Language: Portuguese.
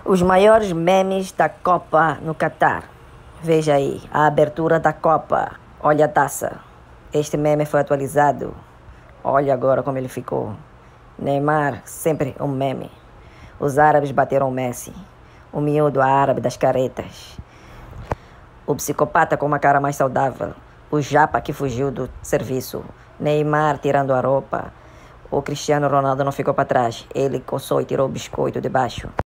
Os maiores memes da Copa no Catar. Veja aí, a abertura da Copa. Olha a taça. Este meme foi atualizado. Olha agora como ele ficou. Neymar, sempre um meme. Os árabes bateram o Messi. O miúdo árabe das caretas. O psicopata com uma cara mais saudável. O japa que fugiu do serviço. Neymar tirando a roupa. O Cristiano Ronaldo não ficou para trás. Ele coçou e tirou o biscoito de baixo.